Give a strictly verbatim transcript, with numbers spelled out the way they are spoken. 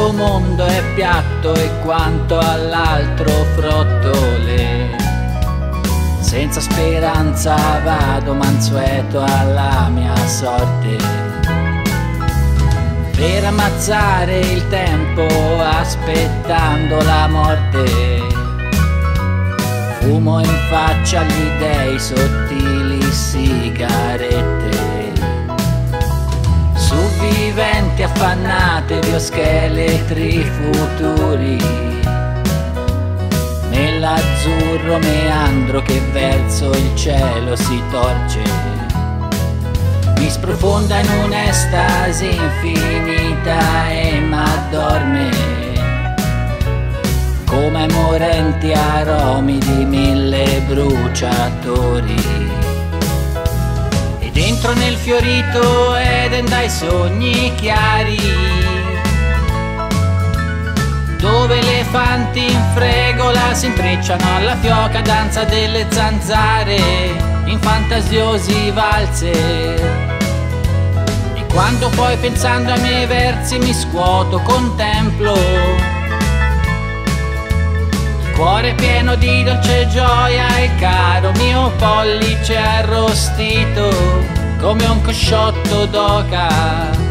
questo mondo è piatto e quanto all'altro frottole. Senza speranza vado mansueto alla mia sorte, per ammazzare il tempo aspettando la morte. Fumo in faccia agli dei sottili sigarette. Viventi affannatevi o scheletri futuri, nell'azzurro meandro che verso il cielo si torce. Mi sprofonda in un'estasi infinita e m'addorme, come morenti aromi di mille bruciatori. Dentro nel fiorito Eden dai sogni chiari, dove elefanti in fregola si intrecciano alla fioca danza delle zanzare in fantasiosi valzer. E quando poi pensando ai miei versi mi scuoto, contemplo il cuore pieno di dolce gioia e il caro mio pollice arrostito come un cosciotto d'oca.